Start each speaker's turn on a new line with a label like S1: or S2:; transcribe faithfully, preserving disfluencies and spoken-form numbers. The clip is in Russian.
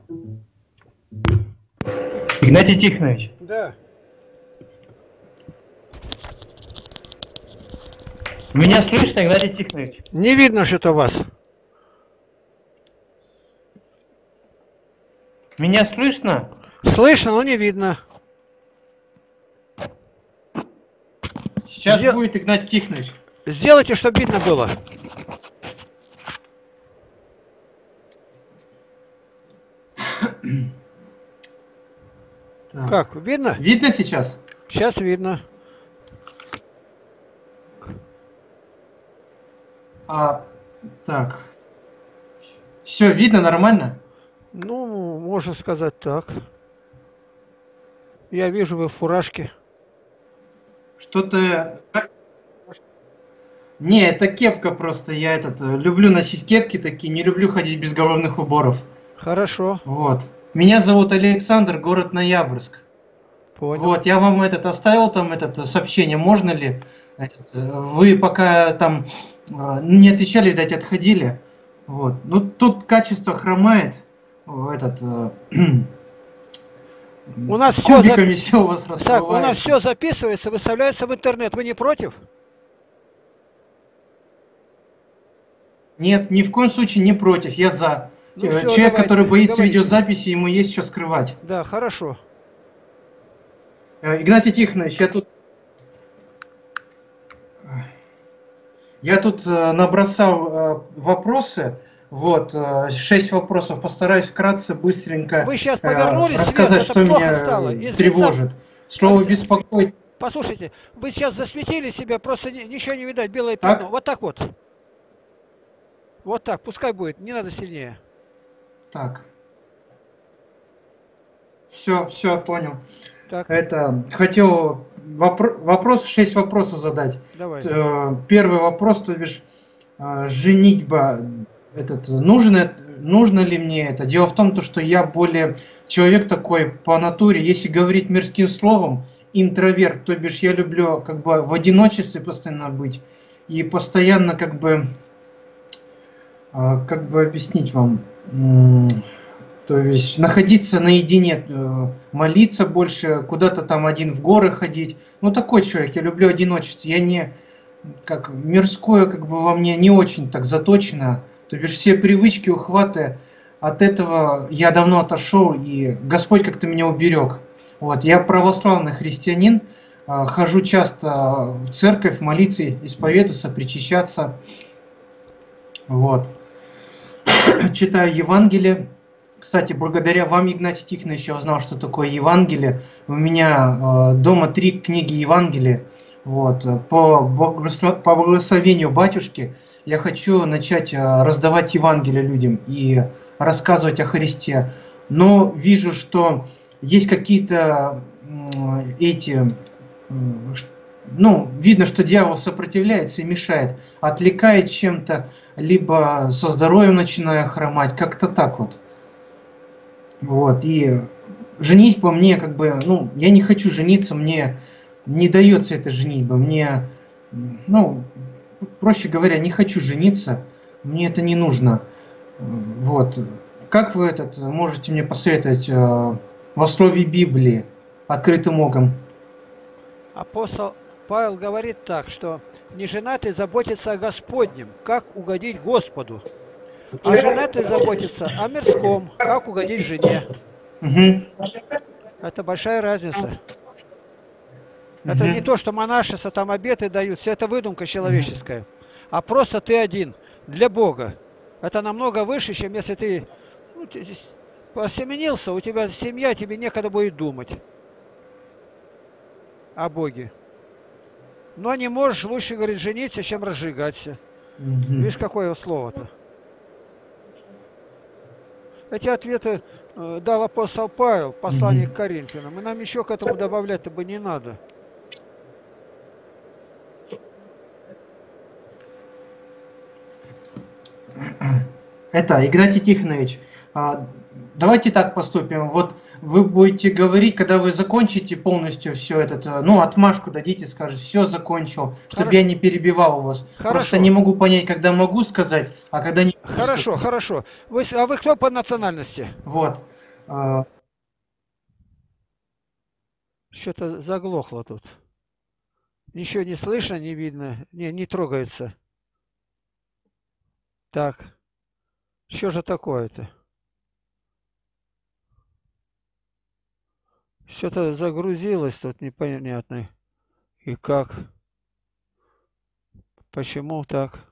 S1: Игнатий Тихонович.
S2: Да.
S1: Меня слышно, Игнатий Тихонович?
S2: Не видно что-то вас.
S1: Меня слышно?
S2: Слышно, но не видно.
S1: Сейчас
S2: Сдел...
S1: будет Игнатий Тихонович.
S2: Сделайте, чтобы видно было.
S1: Так.
S2: Как, видно?
S1: Видно сейчас?
S2: Сейчас видно.
S1: А, так. Все видно нормально?
S2: Ну, можно сказать так. Я вижу, вы в фуражке.
S1: Что-то... Не, это кепка просто. Я этот люблю носить кепки такие, не люблю ходить без головных уборов.
S2: Хорошо.
S1: Вот. Меня зовут Александр, город Ноябрьск.
S2: Понял.
S1: Вот, я вам этот оставил там это сообщение, можно ли? Этот, вы пока там не отвечали, видать, отходили. Вот. Ну, тут качество хромает. Этот...
S2: У нас все,
S1: кубиками все у вас расплывается.
S2: Так, у нас все записывается, выставляется в интернет. Вы не против?
S1: Нет, ни в коем случае не против, я за.
S2: Ну,
S1: Человек,
S2: все, давайте,
S1: который боится
S2: давайте.
S1: видеозаписи, ему есть что скрывать.
S2: Да, хорошо.
S1: Игнатий Тихонович, я тут... Я тут набросал вопросы. Вот, шесть вопросов. Постараюсь вкратце, быстренько
S2: Вы сейчас повернулись,
S1: рассказать,
S2: свет,
S1: что меня
S2: стало. Из
S1: тревожит.
S2: лица...
S1: Слово «беспокоить».
S2: Послушайте, вы сейчас засветили себя, просто ничего не видать, белое
S1: Так?
S2: пятно. Вот так вот. Вот так, пускай будет, не надо сильнее.
S1: Так. Все, все, понял.
S2: Так.
S1: Это, хотел вопро вопрос, шесть вопросов задать.
S2: Давай.
S1: Первый вопрос, то бишь, женитьба, этот, нужно, нужно ли мне это? Дело в том, то, что я более человек такой по натуре, если говорить мирским словом, интроверт, то бишь я люблю как бы в одиночестве постоянно быть и постоянно как бы, как бы объяснить вам, то есть находиться наедине, молиться больше, куда-то там один в горы ходить. Ну такой человек, я люблю одиночество. Я не, как мирское, как бы во мне не очень так заточено. То бишь все привычки, ухваты, от этого я давно отошел, и Господь как-то меня уберег. Вот, я православный христианин, хожу часто в церковь, молиться, исповедоваться, причащаться. Вот. Читаю Евангелие. Кстати, благодаря вам, Игнатий Тихонович, я узнал, что такое Евангелие. У меня э, дома три книги Евангелия. Вот. По, по благословению батюшки я хочу начать э, раздавать Евангелие людям и рассказывать о Христе. Но вижу, что есть какие-то э, эти... Э, ну, видно, что дьявол сопротивляется и мешает. Отвлекает чем-то, либо со здоровьем начинаю хромать. Как-то так вот. Вот, и женитьба мне как бы, ну, я не хочу жениться, мне не дается эта женитьба, мне, ну, проще говоря, не хочу жениться, мне это не нужно. Вот, как вы этот можете мне посоветовать э, во слове Библии, открытым оком?
S2: Апостол Павел говорит так, что неженатый заботится о Господнем, как угодить Господу. А женатый заботится о мирском, как угодить жене.
S1: Угу.
S2: Это большая разница.
S1: Угу.
S2: Это не то, что монашество там обеты дают, все это выдумка человеческая. А просто ты один, для Бога. Это намного выше, чем если ты, ну, ты осеменился, у тебя семья, тебе некогда будет думать о Боге. Но не можешь, лучше, говорит, жениться, чем разжигаться.
S1: Угу.
S2: Видишь, какое слово-то? Эти ответы э, дал апостол Павел, послание mm-hmm. к Коринфянам. И нам еще к этому добавлять-то бы не надо.
S1: Это, Игнатий Тихонович, давайте так поступим. Вот вы будете говорить, когда вы закончите полностью все это, ну, отмашку дадите, скажете, все закончил, чтобы
S2: хорошо.
S1: Я не перебивал вас.
S2: Хорошо.
S1: Просто не могу понять, когда могу сказать, а когда не могу
S2: Хорошо,
S1: сказать.
S2: хорошо. Вы, а вы кто по национальности?
S1: Вот. А,
S2: Что-то заглохло тут. Ничего не слышно, не видно. Не, не трогается. Так. Что же такое-то? Что-то загрузилось тут непонятно. И как? Почему так?